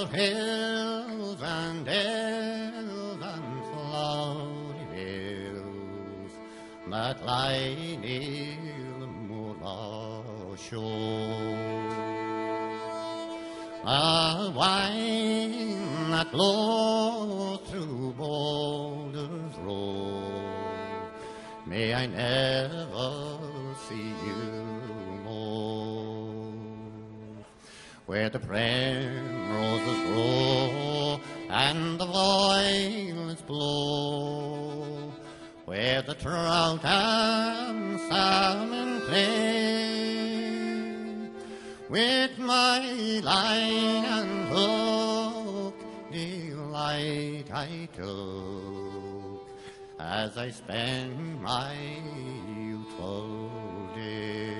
o'er hills and dales and flowery hills that lie near the moorland shore. The wine that blows through Boulder's Road, may I never see you more. Where the primroses grow and the violets blow, where the trout and salmon play, with my line and hook delight I took as I spend my youthful day.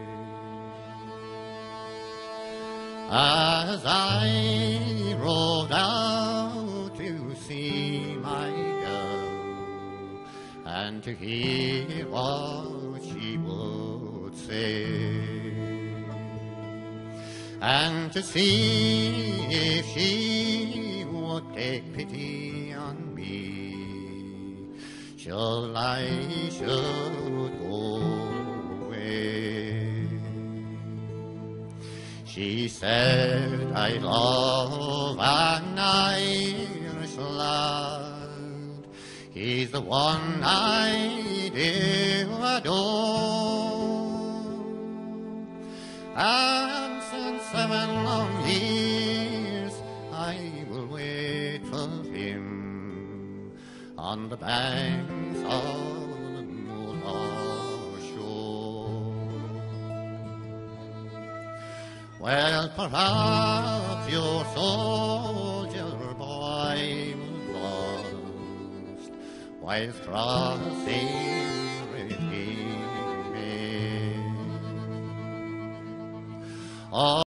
As I rode out to see my girl and to hear what she would say, and to see if she would take pity on me, till I should go away. She said, I love an Irish lad, he's the one I do adore, and since 7 long years I will wait for him on the banks of the moorland shore. Well, perhaps your soldier boy was lost whilst crossing Redeeming.